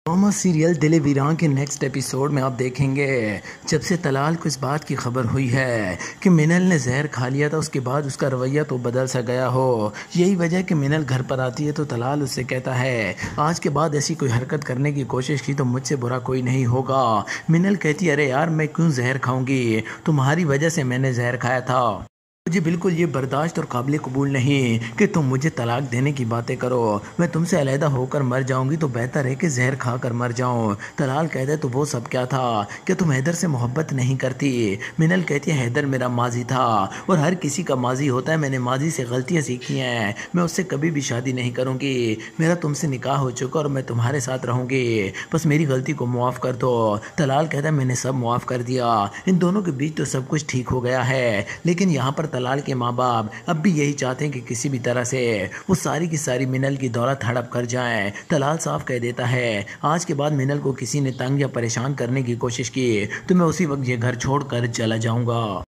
Drama serial दिल वीरान के नेक्स्ट एपिसोड में आप देखेंगे जब से तलाल को इस बात की खबर हुई है कि मिनल ने जहर खा लिया था, उसके बाद उसका रवैया तो बदल सा गया हो। यही वजह कि मिनल घर पर आती है तो तलाल उससे कहता है आज के बाद ऐसी कोई हरकत करने की कोशिश की तो मुझसे बुरा कोई नहीं होगा। मिनल कहती है अरे यार मैं क्यों जहर खाऊंगी, तुम्हारी वजह से मैंने जहर खाया था। मुझे बिल्कुल ये बर्दाश्त और काबिल कबूल नहीं कि तुम मुझे तलाक देने की बातें करो। मैं तुमसे अलहदा होकर मर जाऊंगी तो बेहतर है कि जहर खा कर मर जाऊं। तलाल कहता है तो वो सब क्या था, क्या तुम हैदर से मोहब्बत नहीं करती। मिनल कहती है हैदर मेरा माजी था और हर किसी का माजी होता है, मैंने माजी से गलतियाँ सीखी हैं, मैं उससे कभी भी शादी नहीं करूँगी। मेरा तुमसे निकाह हो चुका और मैं तुम्हारे साथ रहूँगी, बस मेरी गलती को मुआफ़ कर दो। तलाल कहता है मैंने सब मुआफ़ कर दिया, इन दोनों के बीच तो सब कुछ ठीक हो गया है। लेकिन यहाँ पर तलाल के माँ बाप अब भी यही चाहते हैं कि किसी भी तरह से वो सारी की सारी मिनल की दौलत हड़प कर जाएं। तलाल साफ कह देता है आज के बाद मिनल को किसी ने तंग या परेशान करने की कोशिश की तो मैं उसी वक्त ये घर छोड़कर चला जाऊंगा।